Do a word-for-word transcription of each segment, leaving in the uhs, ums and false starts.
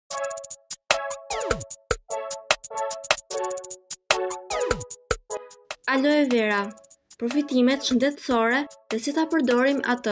Aloe vera, përfitimet shëndetësore dhe si ta përdorim atë.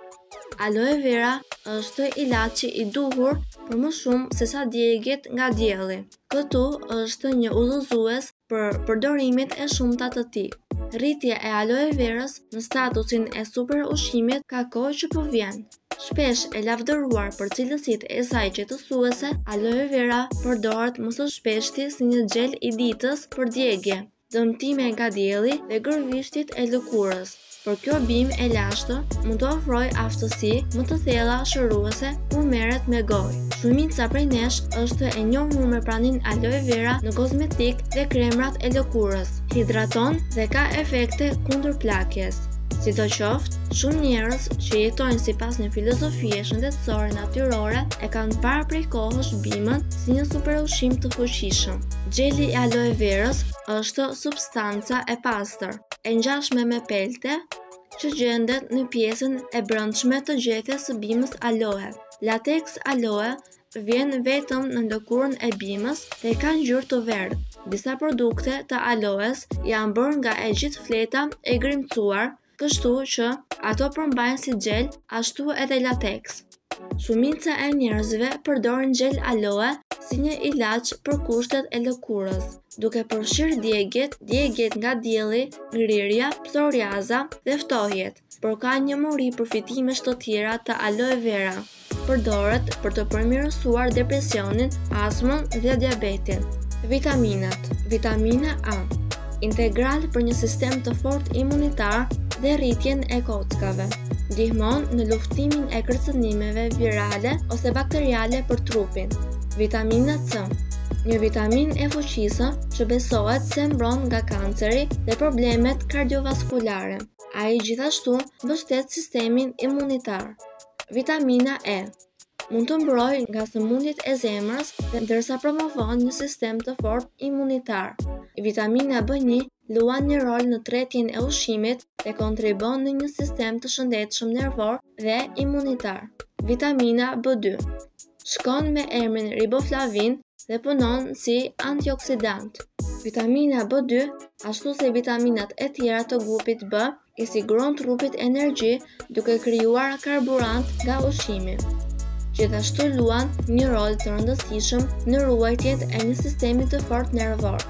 Aloe vera është ilaçi i duhur për më shumë se sa djegjet nga dielli. Këtu është një udhëzues për përdorimet e shumta të tij. Rritja e aloe verës në statusin e super ushqimit ka kohë që po vjen. Shpesh e lavdëruar për cilësitë e saj qetësuese, aloe vera përdoret më së shpeshti si një xhel i ditës për djegje, dëmtime nga dielli dhe gërvishtit e lëkurës. Por kjo bimë e lashtë mund të ofrojë aftësi më të thella shëruese kur merret me gojë. Shumica prej nesh është e njohur me praninë aloe vera në kozmetik dhe kremrat e lëkurës. Hidraton dhe ka efekte kundër plakjes. Sidoqoftë, shumë njerëz që jetojnë sipas një filozofie shëndetësore natyrore e kanë parë prej kohësh bimën si një superushqim të fuqishëm. Xheli i aloe verës është substanca e pastër, e ngjashme me pelte, që gjendet në pjesën e brendshme të gjethes së bimës aloe. Latex aloe vjen vetëm në lëkurën e bimës dhe ka ngjyrë të verdhë. Disa produkte të aloes janë bërë nga e gjithë fleta e grimcuar, kështu që ato përmbajnë si xhel, ashtu edhe latex. Shumica e njerëzve përdorin xhel aloe si një ilaç për kushtet e lëkurës, duke përfshirë djegjet, djegjet nga dielli, ngrirja, psoriaza dhe ftohjet, por ka një muri përfitimesh të tjera të aloe vera. Përdoret për të përmirësuar depresionin, astmën dhe diabetin. Vitaminat. Vitamina A, integral për një sistem të fortë imunitar dhe rritjen e kockave. Ndihmon në luftimin e kërcënimeve virale ose bakteriale për trupin. Vitamina C, një vitamin e fuqishëm që besohet se mbron nga kanceri dhe problemet kardiovaskulare. Ai gjithashtu mbështet sistemin imunitar. Vitamina E, mund të mbrojë nga sëmundjet e zemrës dhe ndërsa promovon një sistem të fortë imunitar. Vitamina B një luan një rol në tretjen e ushqimit dhe kontribon në një sistem të shëndetshëm nervor dhe imunitar. Vitamina B dy shkon me emrin riboflavin dhe punon si antioksidant. Vitamina B dy, ashtu si vitaminat e tjera të grupit B, i siguron trupit energji duke krijuar karburant nga ushqimi. Gjithashtu luan një rol të rëndësishëm në ruajtjen e një sistemi të fortë nervor.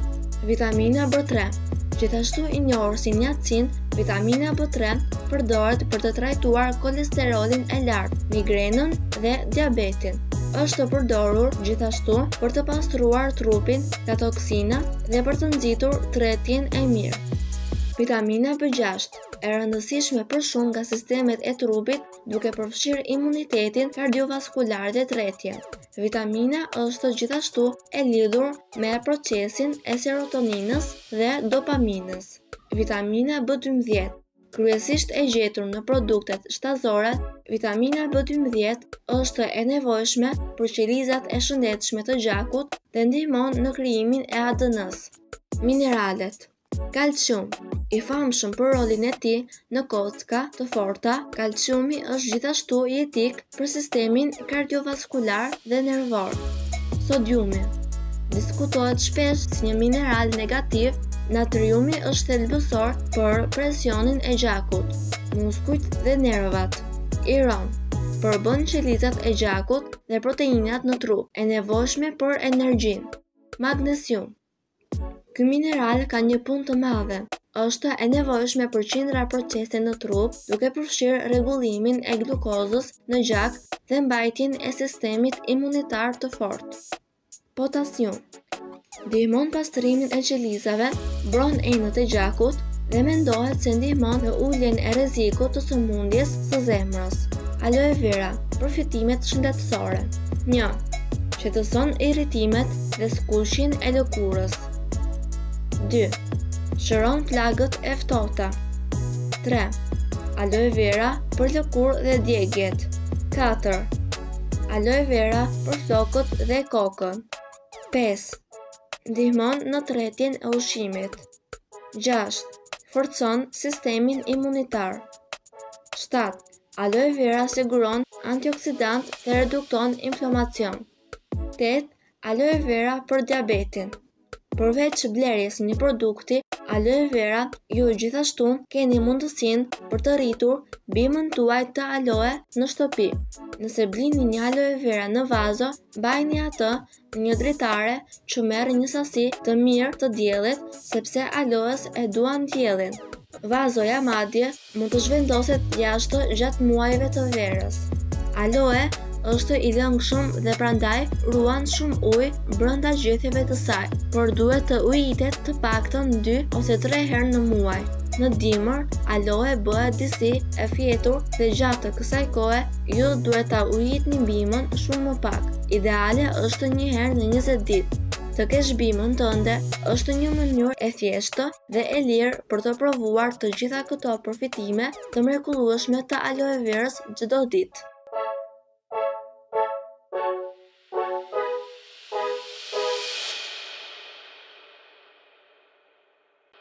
Vitamina B tre, gjithashtu i njohur si niacin, vitamina B tre përdoret për të trajtuar kolesterolin e lartë, migrenën dhe diabetin. Është përdorur gjithashtu për të pastruar trupin nga toksina dhe për të nxitur tretjen e mirë. Vitamina B gjashtë, e rëndësishme për shumë nga sistemet e trupit duke përfshirë imunitetin kardiovaskular dhe tretjen. Vitamina është gjithashtu e lidhur me procesin e serotoninës dhe dopaminës. Vitamina B dymbëdhjetë, kryesisht e gjetur në produktet shtazore, vitamina B dymbëdhjetë është e nevojshme për qelizat e shëndetshme të gjakut dhe ndihmon në krijimin e A D N-s. Mineralet. Kalcium, i famshëm për rolin e tij në kocka të forta, kalciumi është gjithashtu jetik për sistemin kardiovaskular dhe nervor. Sodiumi, diskutohet shpesh si një mineral negativ, natriumi është thelbësor për presionin e gjakut, muskujt dhe nervat. Iron, përbën qelizat e gjakut dhe proteinat në trup, e nevojshme për energjin. Magnesium, ky mineral ka një punë të madhe. Është e nevojshme për qindra procese në trup, duke përfshirë rregullimin e glukozës në gjak dhe mbajtjen e sistemit imunitar të fortë. Potasium, ndihmon pastrimin e qelizave, mbron enët e gjakut dhe mendohet se ndihmon në uljen e rrezikut të sëmundjes së zemrës. Aloe vera, përfitimet shëndetësore. një. Qetëson irritimet dhe skuqjen e lëkurës. dy. Shëron plagët e ftohta. tre. Aloe vera për lëkurë dhe djegjet. katër. Aloe vera për flokët dhe kokën. pesë. Ndihmon në tretjen e ushqimit. gjashtë. Forcon sistemin imunitar. shtatë. Aloe vera siguron antioksidant dhe redukton inflamacion. tetë. Aloe vera për diabetin. Përveç blerjes një produkti, aloe vera, ju gjithashtu keni mundësinë për të rritur bimën tuaj të aloe në shtëpi. Nëse blini një aloe vera në vazo, mbajini atë në një dritare që merr një sasi të mirë të diellit, sepse aloes e duan diellin. Vazoja madje mund të zhvendoset jashtë gjatë muajve të verës. Aloe është i lëngshëm dhe prandaj ruan shumë ujë brenda gjethjeve të saj, por duhet të ujitet të paktën dy ose tre herë në muaj. Në dimër, aloe bëhet disi e fjetur dhe gjatë kësaj kohe ju duhet ta ujitni bimën shumë më pak. Ideale është një herë në njëzet ditë. Të kesh bimën tënde është një mënyrë e thjeshtë dhe e lirë për të provuar të gjitha këto përfitime të mrekullueshme të aloe verës çdo ditë.